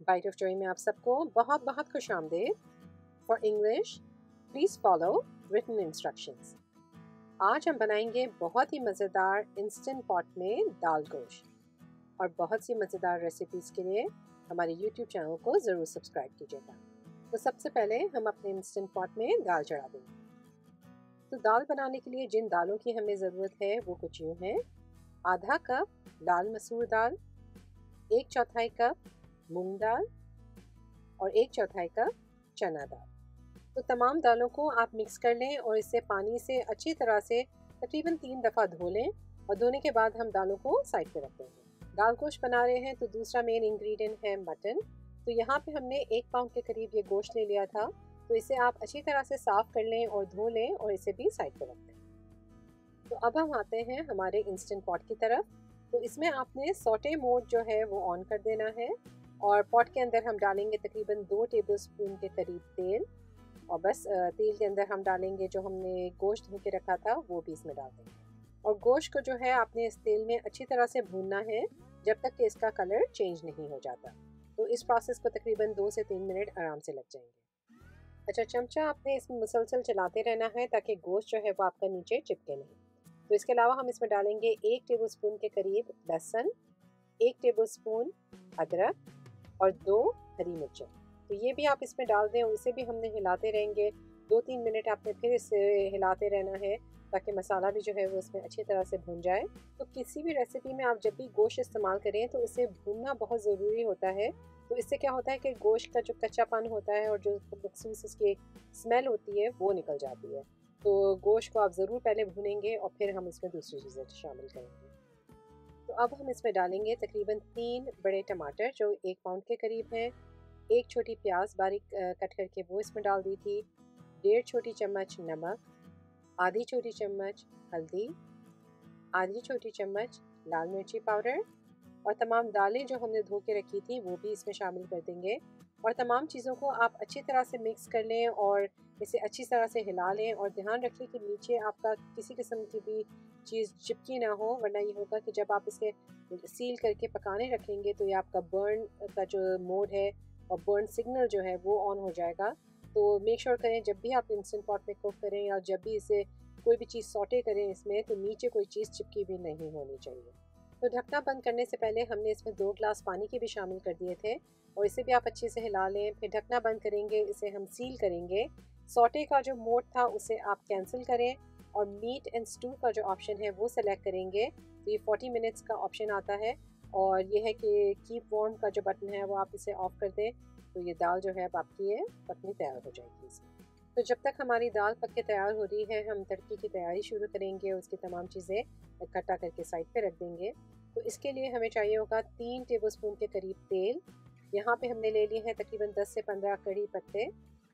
Bite of Joy में आप सबको बहुत बहुत खुश आमदीद। For English please follow written instructions. आज हम बनाएंगे बहुत ही मज़ेदार इंस्टेंट पॉट में दाल गोश्त, और बहुत सी मज़ेदार रेसिपीज़ के लिए हमारे यूट्यूब चैनल को ज़रूर सब्सक्राइब कीजिएगा। तो सबसे पहले हम अपने इंस्टेंट पॉट में दाल चढ़ा देंगे। तो दाल बनाने के लिए जिन दालों की हमें ज़रूरत है वो कुछ यूँ हैं। आधा कप लाल मसूर दाल, 1/4 कप मूंग दाल और 1/4 कप चना दाल। तो तमाम दालों को आप मिक्स कर लें और इसे पानी से अच्छी तरह से तकरीबन 3 दफ़ा धो लें, और धोने के बाद हम दालों को साइड पे रख देंगे। दाल गोश्त बना रहे हैं तो दूसरा मेन इंग्रेडिएंट है मटन। तो यहाँ पे हमने 1 पाउंड के करीब ये गोश्त ले लिया था। तो इसे आप अच्छी तरह से साफ़ कर लें और धो लें और इसे भी साइड पे रख दें। तो अब हम आते हैं हमारे इंस्टेंट पॉट की तरफ। तो इसमें आपने सॉटे मोड जो है वो ऑन कर देना है, और पॉट के अंदर हम डालेंगे तकरीबन 2 टेबलस्पून के करीब तेल, और बस तेल के अंदर हम डालेंगे जो हमने गोश्त धो के रखा था वो भी इसमें डाल देंगे। और गोश्त को जो है आपने इस तेल में अच्छी तरह से भूनना है जब तक कि इसका कलर चेंज नहीं हो जाता। तो इस प्रोसेस को तकरीबन 2 से 3 मिनट आराम से लग जाएंगे। अच्छा, चमचा आपने इसमें मुसलसल चलाते रहना है ताकि गोश्त जो है वो आपका नीचे चिपके नहीं। तो इसके अलावा हम इसमें डालेंगे 1 टेबलस्पून के करीब लहसुन, 1 टेबलस्पून अदरक और 2 हरी मिर्चें। तो ये भी आप इसमें डाल दें और इसे भी हमने हिलाते रहेंगे। 2-3 मिनट आपने फिर इसे हिलाते रहना है ताकि मसाला भी जो है वो इसमें अच्छी तरह से भुन जाए। तो किसी भी रेसिपी में आप जब भी गोश्त इस्तेमाल करें तो इसे भूनना बहुत ज़रूरी होता है। तो इससे क्या होता है कि गोश्त का जो कच्चापन होता है और जो मखसूस इसकी स्मेल होती है वो निकल जाती है। तो गोश्त को आप ज़रूर पहले भूनेंगे और फिर हम इसमें दूसरी चीज़ें शामिल करेंगे। तो अब हम इसमें डालेंगे तकरीबन 3 बड़े टमाटर जो 1 पाउंड के करीब हैं। 1 छोटी प्याज बारीक कट करके वो इसमें डाल दी थी। 1.5 छोटी चम्मच नमक, आधी छोटी चम्मच हल्दी, आधी छोटी चम्मच लाल मिर्ची पाउडर, और तमाम दालें जो हमने धो के रखी थी वो भी इसमें शामिल कर देंगे। और तमाम चीज़ों को आप अच्छी तरह से मिक्स कर लें और इसे अच्छी तरह से हिला लें, और ध्यान रखें कि नीचे आपका किसी किस्म की भी चीज़ चिपकी ना हो, वरना ये होगा कि जब आप इसे सील करके पकाने रखेंगे तो ये आपका बर्न का जो मोड है और बर्न सिग्नल जो है वो ऑन हो जाएगा। तो मेक श्योर करें जब भी आप इंस्टेंट पॉट में कुक करें या जब भी इसे कोई भी चीज़ सॉटे करें इसमें, तो नीचे कोई चीज़ चिपकी भी नहीं होनी चाहिए। तो ढकना बंद करने से पहले हमने इसमें 2 ग्लास पानी के भी शामिल कर दिए थे, और इसे भी आप अच्छे से हिला लें। फिर ढकना बंद करेंगे, इसे हम सील करेंगे। सॉटे का जो मोड था उसे आप कैंसिल करें और मीट एंड स्टू का जो ऑप्शन है वो सेलेक्ट करेंगे। तो ये 40 मिनट्स का ऑप्शन आता है, और ये है कि कीप वार्म का जो बटन है वो आप इसे ऑफ कर दें। तो ये दाल जो है अब आपकी है पकनी तैयार हो जाएगी इसमें। तो जब तक हमारी दाल पक के तैयार हो रही है हम तड़के की तैयारी शुरू करेंगे। उसकी तमाम चीज़ें इकट्ठा करके साइड पे रख देंगे। तो इसके लिए हमें चाहिए होगा 3 टेबलस्पून के करीब तेल। यहाँ पे हमने ले लिए हैं तकरीबन 10 से 15 कड़ी पत्ते,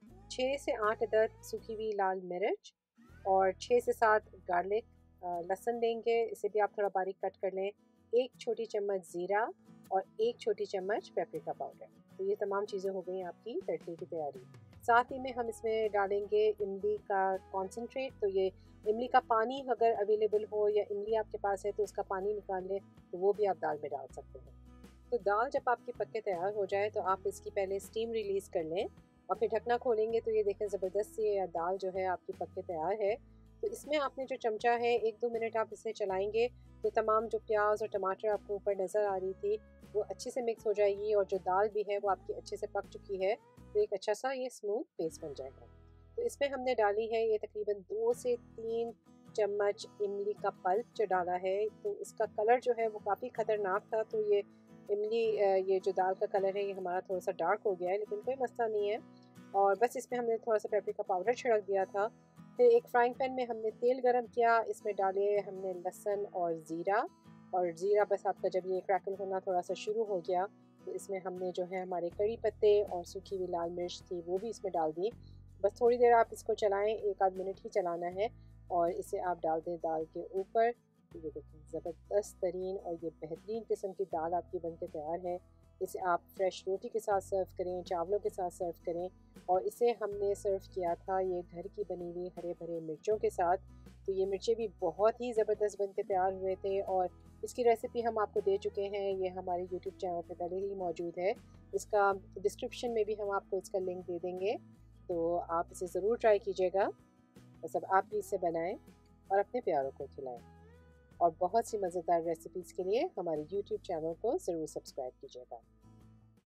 6 से 8 अदद सूखी हुई लाल मिर्च, और 6 से 7 गार्लिक। लहसुन लेंगे, इसे भी आप थोड़ा बारीक कट कर लें। 1 छोटी चम्मच ज़ीरा और 1 छोटी चम्मच पेपरिका पाउडर। तो ये तमाम चीज़ें हो गई आपकी तड़के की तैयारी। साथ ही में हम इसमें डालेंगे इमली का कॉन्सेंट्रेट। तो ये इमली का पानी अगर अवेलेबल हो या इमली आपके पास है तो उसका पानी निकाल लें, तो वो भी आप दाल में डाल सकते हैं। तो दाल जब आपकी पक के तैयार हो जाए तो आप इसकी पहले स्टीम रिलीज़ कर लें, और फिर ढकना खोलेंगे तो ये देखें ज़बरदस्त सी दाल जो है आपकी पक के तैयार है। तो इसमें आपने जो चमचा है 1-2 मिनट आप इसे चलाएंगे तो तमाम जो प्याज और टमाटर आपको ऊपर नज़र आ रही थी वो अच्छे से मिक्स हो जाएगी, और जो दाल भी है वो आपकी अच्छे से पक चुकी है। तो एक अच्छा सा ये स्मूथ पेस्ट बन जाएगा। तो इसमें हमने डाली है ये तकरीबन 2 से 3 चम्मच इमली का पल्प जो डाला है। तो इसका कलर जो है वो काफ़ी ख़तरनाक था। तो ये इमली ये जो दाल का कलर है ये हमारा थोड़ा सा डार्क हो गया है, लेकिन कोई मसला नहीं है। और बस इसमें हमने थोड़ा सा पेपरिका पाउडर छिड़क दिया था। फिर एक फ्राइंग पैन में हमने तेल गरम किया, इसमें डाले हमने लहसुन और ज़ीरा। और ज़ीरा बस आपका जब ये क्रैकल होना थोड़ा सा शुरू हो गया तो इसमें हमने जो है हमारे कड़ी पत्ते और सूखी हुई लाल मिर्च थी वो भी इसमें डाल दी। बस थोड़ी देर आप इसको चलाएं, 1-आध मिनट ही चलाना है, और इसे आप डाल दें दाल के ऊपर। तो ये देखें ज़बरदस्त तरीन और ये बेहतरीन किस्म की दाल आपकी बनके तैयार है। इसे आप फ्रेश रोटी के साथ सर्व करें, चावलों के साथ सर्व करें, और इसे हमने सर्व किया था ये घर की बनी हुई हरे भरे मिर्चों के साथ। तो ये मिर्चें भी बहुत ही ज़बरदस्त बनके तैयार हुए थे, और इसकी रेसिपी हम आपको दे चुके हैं, ये हमारे यूट्यूब चैनल पे पहले ही मौजूद है। इसका डिस्क्रिप्शन में भी हम आपको इसका लिंक दे देंगे, तो आप इसे ज़रूर ट्राई कीजिएगा। बस अब आप भी इसे बनाएं और अपने प्यारों को खिलाएं। और बहुत सी मज़ेदार रेसिपीज़ के लिए हमारे यूट्यूब चैनल को ज़रूर सब्सक्राइब कीजिएगा।